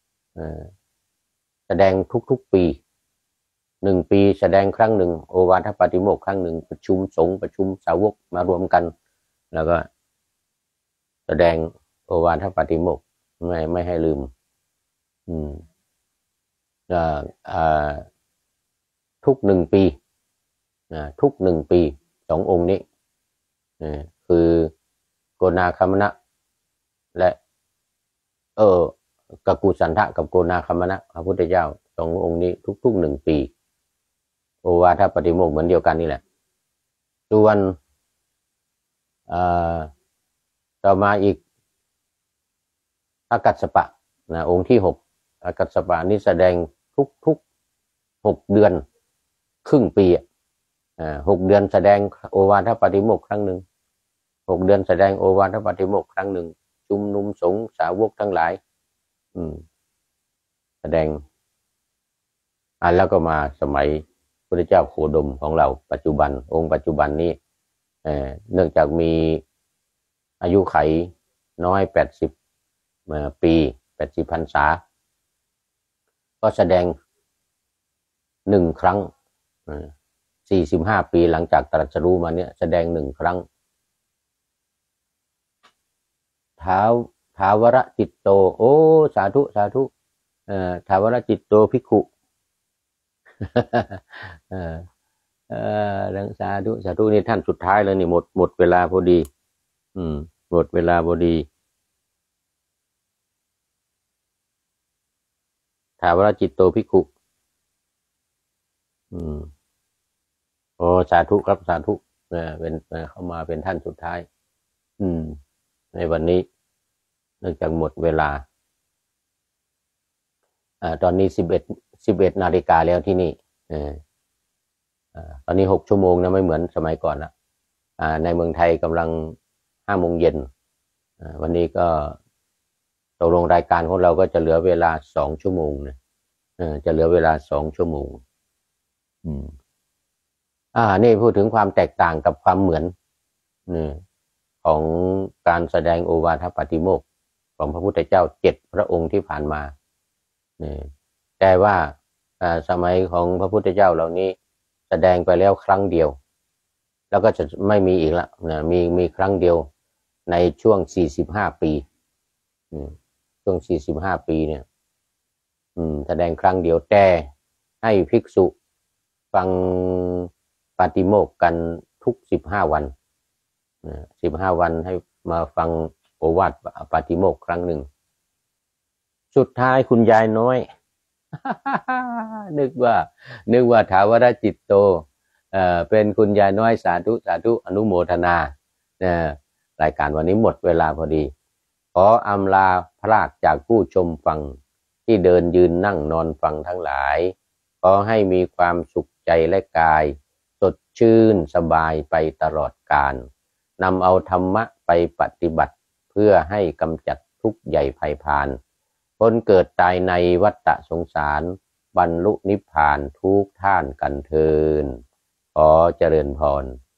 แสดงทุกปี1 ปีแสดงครั้งหนึ่งโอวาทปาติโมกข์ครั้งหนึ่งประชุมสงฆ์ประชุมสาวกมารวมกันแล้วก็แสดงโอวาทปาติโมกข์ไม่ให้ลืมทุก1 ปีทุก1 ปี2 องค์นี้คือโกนาคมนะและกกุสันทะกับโกนาคมนะพระพุทธเจ้า2 องค์นี้ทุก1 ปีโอวาทปาติโมกข์เหมือนเดียวกันนี่แหละส่วนต่อมาอีกพระกัสสปะองค์ที่6 กัสสปะนี่แสดงทุก6 เดือนครึ่งปี6 เดือนแสดงโอวาทปาติโมกข์ครั้งหนึ่ง6 เดือนแสดงโอวาทปาติโมกข์ครั้งหนึ่งชุมนุมสงฆ์สาวกทั้งหลายแสดงแล้วก็มาสมัยพระเจ้าโคดมของเราปัจจุบันองค์ปัจจุบันนี้เนื่องจากมีอายุไขน้อย80 ปี80 พรรษาก็แสดง1 ครั้ง45 ปีหลังจากตรัสรู้มาเนี่ยแสดง1 ครั้งท้าวรจิตโตโอ้สาธุสาธุท้าวรจิตโตภิกขุดังสาธุสาธุนี่ท่านสุดท้ายแล้วนี่หมดเวลาพอดีหมดเวลาพอดีท้าวรจิตโตภิกขุโอ้สาธุครับสาธุเป็นเข้ามาเป็นท่านสุดท้ายในวันนี้เนื่องจากหมดเวลาตอนนี้11 นาฬิกาแล้วที่นี่ตอนนี้6 ชั่วโมงนะไม่เหมือนสมัยก่อนละในเมืองไทยกำลัง5 โมงเย็นวันนี้ก็ตกลงรายการของเราก็จะเหลือเวลา2 ชั่วโมงนะจะเหลือเวลา2 ชั่วโมงนี่พูดถึงความแตกต่างกับความเหมือนของการแสดงโอวาทปาติโมกข์ของพระพุทธเจ้า7 พระองค์ที่ผ่านมาแต่ว่าสมัยของพระพุทธเจ้าเหล่านี้แสดงไปแล้วครั้งเดียวแล้วก็จะไม่มีอีกละมีครั้งเดียวในช่วง45 ปีช่วง45 ปีเนี่ยแสดงครั้งเดียวแต่ให้ภิกษุฟังปาติโมกข์กันทุก15 วัน15 วันให้มาฟังโอวาทปาติโมกข์ครั้งหนึ่งสุดท้ายคุณยายน้อย นึกว่าถาวรจิตโตเป็นคุณยายน้อยสาธุสาธุอนุโมทนารายการวันนี้หมดเวลาพอดีขออำลาพรากจากผู้ชมฟังที่เดินยืนนั่งนอนฟังทั้งหลายขอให้มีความสุขใจและกายสดชื่นสบายไปตลอดกาลนำเอาธรรมะไปปฏิบัติเพื่อให้กำจัดทุกข์ใหญ่ภัยพานพ้นเกิดตายในวัฏสงสารบรรลุนิพพานทุกท่านกันเทินขอเจริญพร